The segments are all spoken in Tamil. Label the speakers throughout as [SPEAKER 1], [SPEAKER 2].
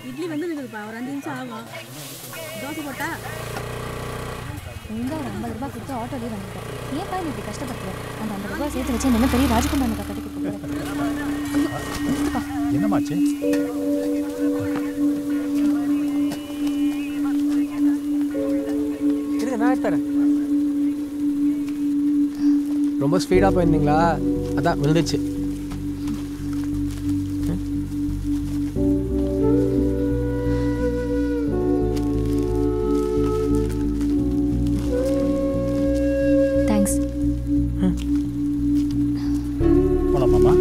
[SPEAKER 1] இட்லி வந்து இருக்குதுப்பா, ஒரு 5 நிமிஷம் ஆகும். தோசை போட்டா
[SPEAKER 2] ஒழுங்காக ஒரு 50 ரூபாய் கொடுத்து ஆட்டோலேயே வந்துட்டேன். ஏன்ப்பா நீ இப்படி கஷ்டப்பட்டுருவேன்? அந்த 50 ரூபாய் சேர்த்து வச்சு என்ன பெரிய ராஜகுமாரனை கட்டி கொடுத்துருப்பா.
[SPEAKER 3] என்னமாச்சு?
[SPEAKER 4] நான் தரேன். ரொம்ப ஸ்பீடாக போயிருந்தீங்களா? அதான் விழுந்துச்சு.
[SPEAKER 2] தேங்க்ஸ்.
[SPEAKER 3] போலாமாம்மா?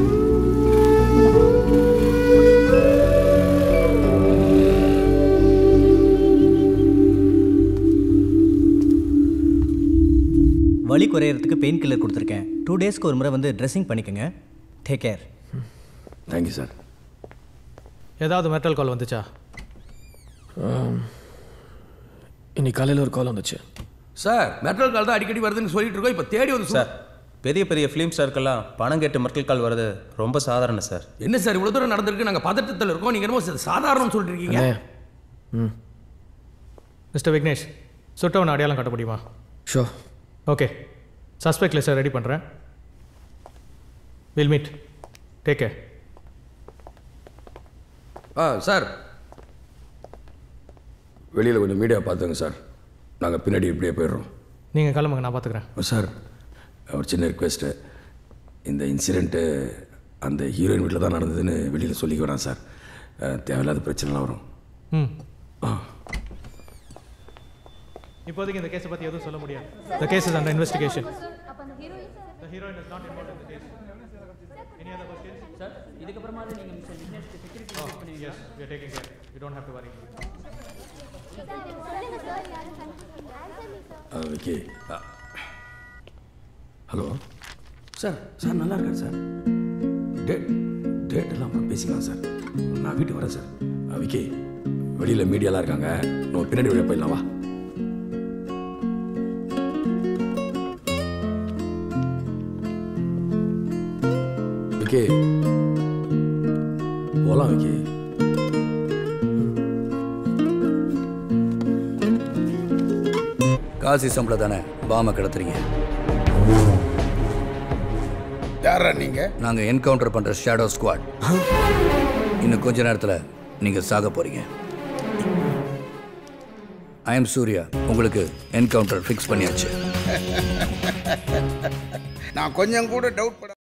[SPEAKER 5] வலி குறையிறதுக்கு பெயின் கில்லர் கொடுத்துருக்கேன். 2 டேஸ்க்கு ஒரு முறை வந்து ட்ரெஸ்ஸிங் பண்ணிக்கோங்க. Take care.
[SPEAKER 6] Thank you sir.
[SPEAKER 4] ஏதாவது மெட்டல் கால் வந்துச்சா? இன்னைக்கு காலையில் ஒரு கால் வந்துச்சு
[SPEAKER 6] சார். மெட்டல் கால் தான் அடிக்கடி வருதுன்னு சொல்லிட்டு இருக்கோம். இப்போ தேடி வந்து
[SPEAKER 7] சார், பெரிய பெரிய ஃபிலிம் ஸ்டாருக்கெல்லாம் பணம் கேட்டு மெட்டல் கால் வருது ரொம்ப சாதாரண சார்.
[SPEAKER 6] என்ன சார் இவ்வளோ தூரம் நடந்திருக்கு? நாங்கள் பதட்டத்தில் இருக்கோம். நீங்கள் என்னமோ சாதாரணம்னு சொல்லிட்டு இருக்கீங்க.
[SPEAKER 4] மிஸ்டர் விக்னேஷ், சுட்டவனை அடையாளம் காட்ட முடியுமா?
[SPEAKER 8] ஷோ.
[SPEAKER 4] ஓகே, சஸ்பெக்ட் லிஸ்ட்டை ரெடி பண்ணுறேன். Will meet. Take care.
[SPEAKER 6] Sir, வெளியில் கொஞ்சம் மீடியா பார்த்துங்க சார். நாங்கள் பின்னாடி இப்படியே போயிடுறோம்.
[SPEAKER 4] நீங்கள் கிளம்புங்க, நான் பார்த்துக்குறேன்.
[SPEAKER 6] சார், ஒரு சின்ன ரிக்வெஸ்ட்டு. இந்த இன்சிடெண்ட்டு அந்த ஹீரோயின் வீட்டில் தான் நடந்ததுன்னு வெளியில் சொல்லிக்க வேணாம் சார். தேவையில்லாத பிரச்சனைலாம் வரும்.
[SPEAKER 4] இப்போதைக்கு இந்த கேஸை பற்றி எதுவும் சொல்ல முடியாது. The case is under investigation. The heroine is not involved in the case. Any other questions?
[SPEAKER 5] Sir, இதுக்கு அப்புறமா நீங்க மிஸ்டர் விக்னேஷ்க்கு செக்யூரிட்டி செக் பண்ணுவீங்க.
[SPEAKER 4] Yes, we are taking care. You don't have to worry.
[SPEAKER 6] Vicky. Hello sir. Sir நல்லா இருக்கார் சார். டேட் எல்லாம் அப்புறம் பேசிக்கலாம் சார். நான் வீட்டுக்கு வரேன் சார். விக்கி, வெளியில் மீடியாலாம் இருக்காங்க. நம்ம பின்னாடி வெளியே போயிடலாம். வா. விக்கி போலாம். விக்கி,
[SPEAKER 9] காசி சம்பளம் தானே பாம கிடத்துறீங்க?
[SPEAKER 10] யாரா நீங்க?
[SPEAKER 9] நாங்கள் என்கவுண்டர் பண்ணுற ஷேடோ ஸ்குவாட். இன்னும் கொஞ்ச நேரத்தில் நீங்கள் சாக போறீங்க. I am Surya. உங்களுக்கு என்கவுண்டர் ஃபிக்ஸ் பண்ணியாச்சு.
[SPEAKER 10] நான் கொஞ்சம் கூட டவுட்